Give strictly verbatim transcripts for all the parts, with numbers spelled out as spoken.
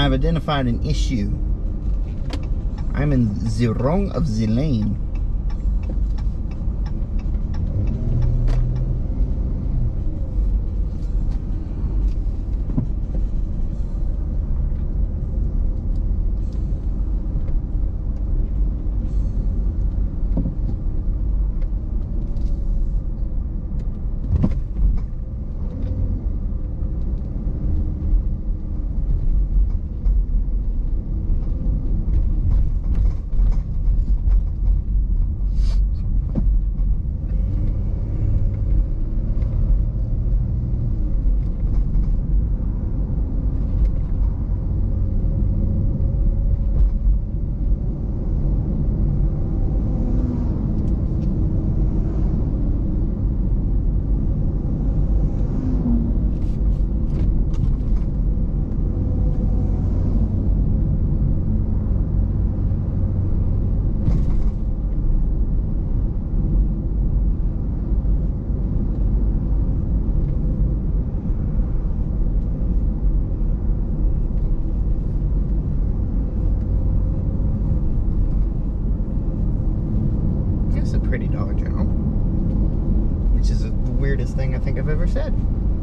I've identified an issue. I'm in the wrong of the lane. Pretty Dollar General, which is the weirdest thing I think I've ever said.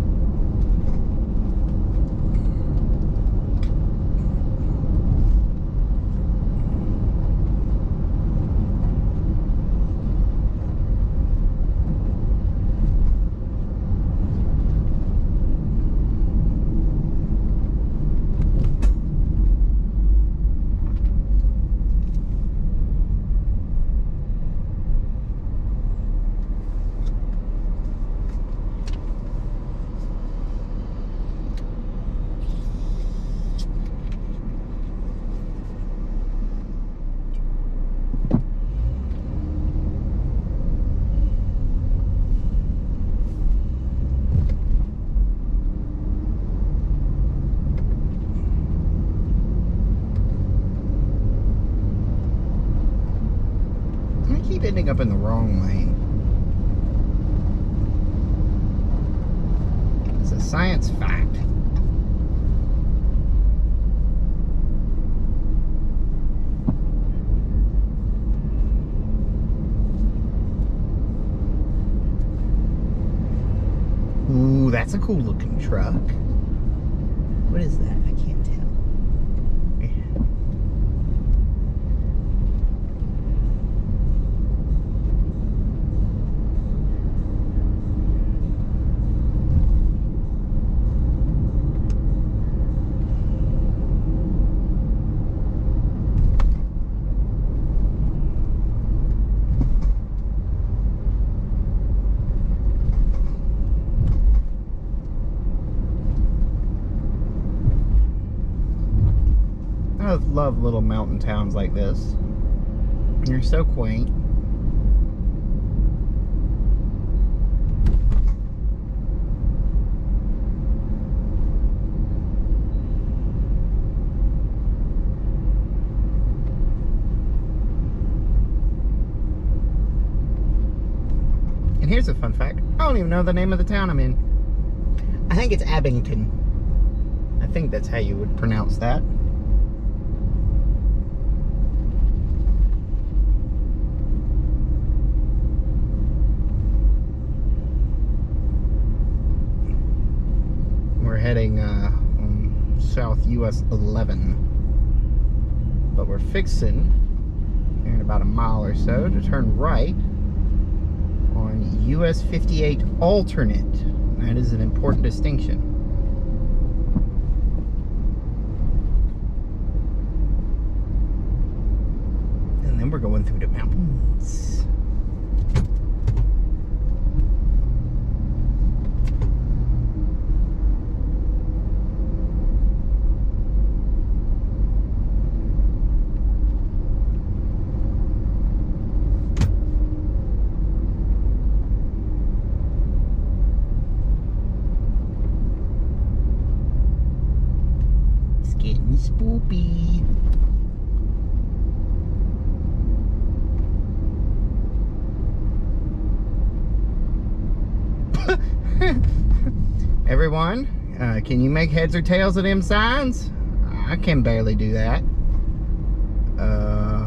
Ending up in the wrong lane. It's a science fact. Ooh, that's a cool looking truck. What is that? I can't tell. I love little mountain towns like this. They're so quaint. And here's a fun fact. I don't even know the name of the town I'm in. I think it's Abingdon. I think that's how you would pronounce that. We're heading uh, on South U S eleven, but we're fixing here in about a mile or so to turn right on U S fifty-eight alternate. That is an important distinction. And then we're going through the mountains. Spoopy. Everyone, uh, can you make heads or tails of them signs? I can barely do that. Uh,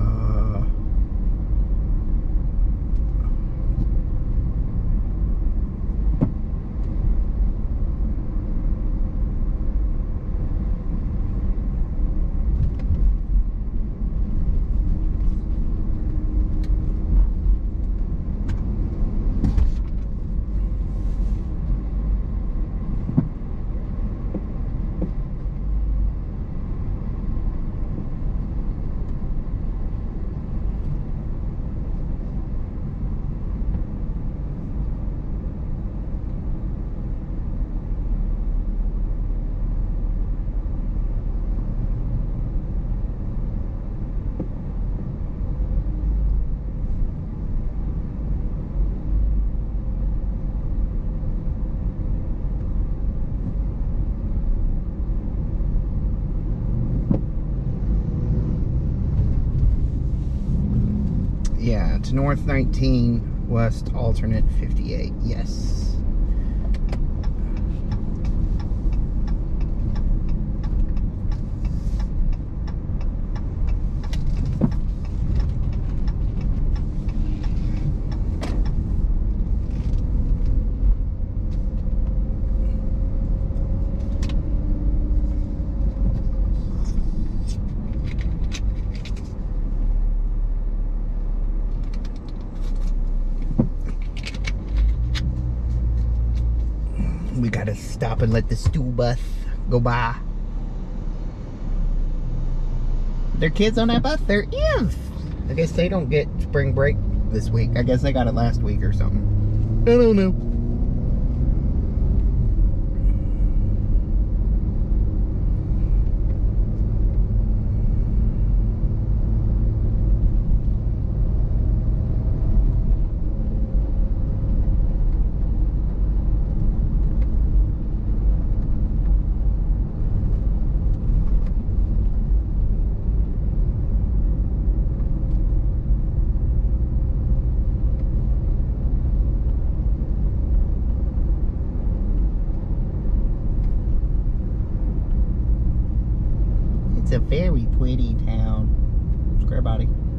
yeah, to north nineteen, west alternate fifty-eight. Yes. We gotta stop and let the school bus go by. There kids on that bus? There is. I guess they don't get spring break this week. I guess they got it last week or something. I don't know. It's a very pretty town. Square body.